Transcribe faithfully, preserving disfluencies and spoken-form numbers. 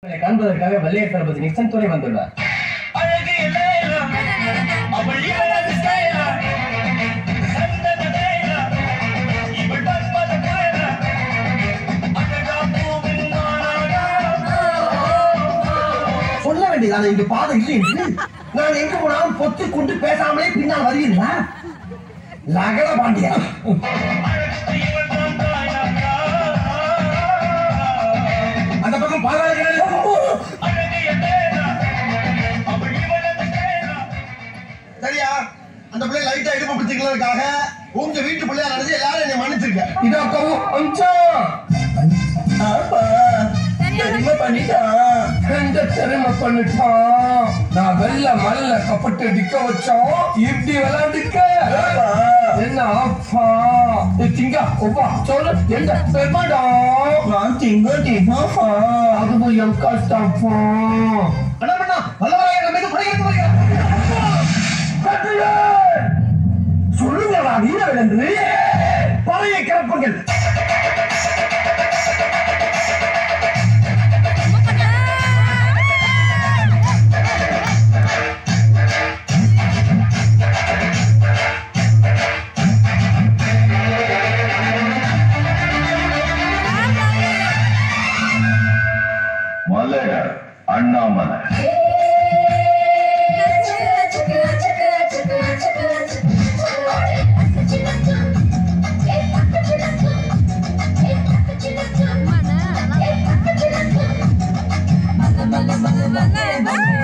காண்பதற்காக வெள்ளைய தளபதி நிக்சன் துணை வந்துள்ளார். சொல்ல வேண்டியதான இங்க பாதை இல்லை என்று நான் எங்க போனாலும் பொத்து கொண்டு பேசாமலே பின்னால் வருவீங்களா? லகட பாண்டியா அந்த பக்கம் பாதாள சரியா? அந்த பிள்ளை லைட்டா இடுப்பு பிடிச்சிக்கிறதுக்காக உங்க வீட்டு பிள்ளையா நடந்து எல்லாரும் என்னை மன்னிச்சிருக்க. இதோ தெரியுமா பண்ணிட்டான் எந்த தெரியுமா பண்ணிட்டான். நான் வெள்ள மல்ல கப்பட்டு டிக்க வச்சோம் இப்படி விளையாண்டுக்க என்ன ஆப்பா திங்க ஒப்பா சொல்லு எந்த பெருமாடா நான் திங்க திங்கப்பா அதுவும் என் கஷ்டப்பா அண்ணா அண்ணா வல்லவராய நம்ம இது படைக்கிறது சொல்லுங்கடா வீரர்கள் என்று பழைய கிளப்புங்கள். மலையர் அண்ணாமலை Bye.